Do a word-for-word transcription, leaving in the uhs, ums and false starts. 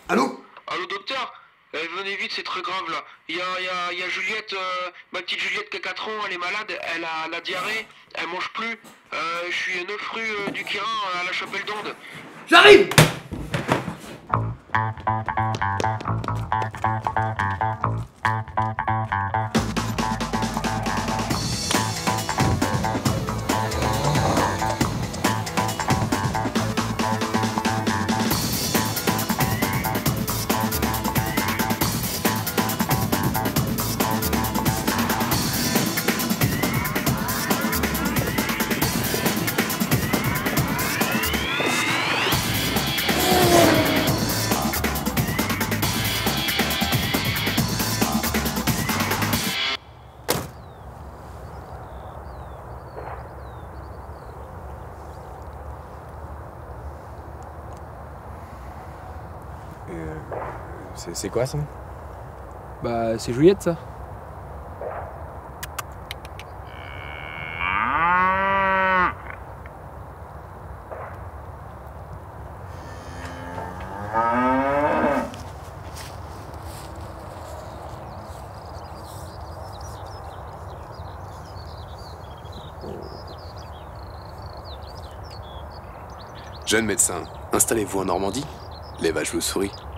Allô? Allô docteur? Euh, venez vite, c'est très grave là. Il y a, il y a, il y a Juliette, euh, ma petite Juliette qui a quatre ans, elle est malade, elle a la diarrhée, elle mange plus. Euh, je suis neuf rue euh, du Quirin à la Chapelle d'Onde. J'arrive! Euh, c'est, c'est quoi ça? Bah, c'est Juliette, ça. Jeune médecin, installez-vous en Normandie. Les vaches vous sourient.